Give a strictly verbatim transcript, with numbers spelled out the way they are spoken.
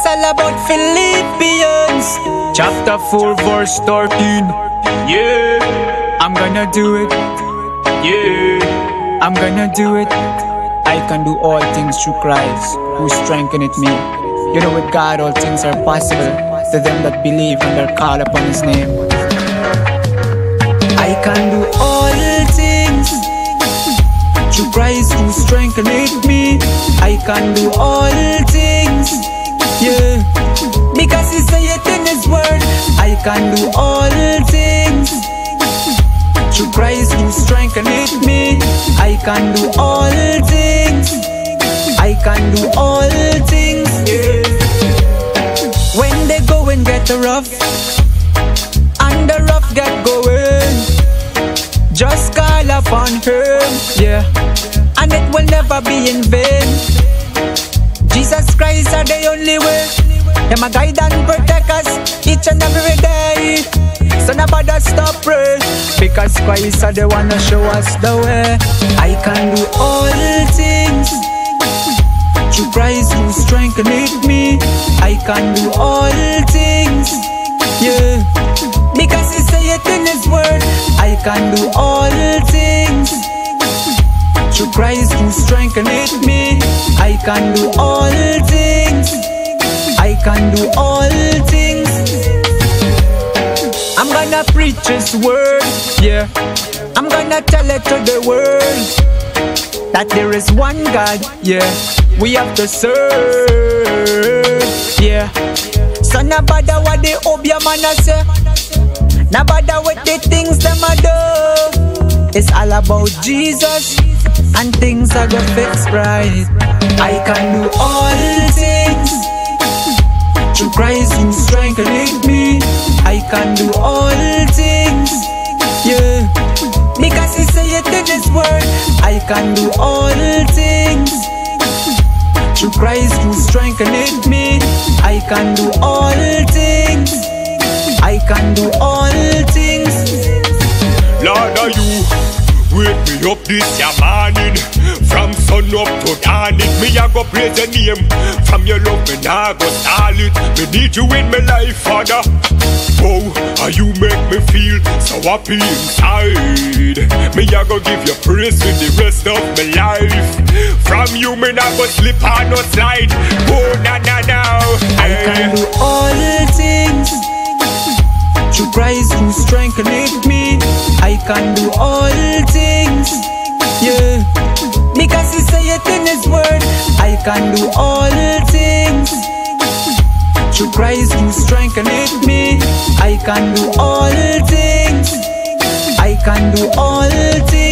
all about Philippians chapter four verse thirteen. Yeah, I'm gonna do it. Yeah, I'm gonna do it. I can do all things through Christ who strengtheneth me. You know, with God all things are possible to them that believe and are called upon His name. I can do all things through Christ who strengtheneth me. I can do all things, yeah, because He saith in His word. I can do all things through Christ who strengtheneth me. I can do all things. I can do all things, yeah. When they go and get rough and the rough get going, just call upon Him, yeah, and it will never be in vain. Jesus Christ are the only way. Him a guide and protect us each and every day. So nobody stop praying, because Christ are the one to show us the way. I can do all things through Christ who strengtheneth me. I can do all things, yeah, because He saith in His word. I can do all things through Christ who strengtheneth me. I can do all things. I can do all things. I'm gonna preach His word, yeah. I'm gonna tell it to the world that there is one God, yeah, we have to serve, yeah. So no bother what the obia man a say, no bother what the things them a do. It's all about Jesus and things are gonna fix right. I can do all things through Christ who strengtheneth me. I can do all things, yeah, because He saith in His word. I can do all things through Christ who strengtheneth me. I can do all things. I can do all things. Lord, are you wake me up this ya morning? From sun up to dawning, me a go praise your name. From your love me nah go stall it. Me need you in my life, Father. Oh, how you make me feel so happy inside. Me a go give you praise for the rest of my life. From you me nah go slip or no slide. Oh, na na na. I can do all things through Christ who strengtheneth me. I can do all things, yeah, because He saith in His word. I can do all things through Christ who strengtheneth me. I can do all things. I can do all things.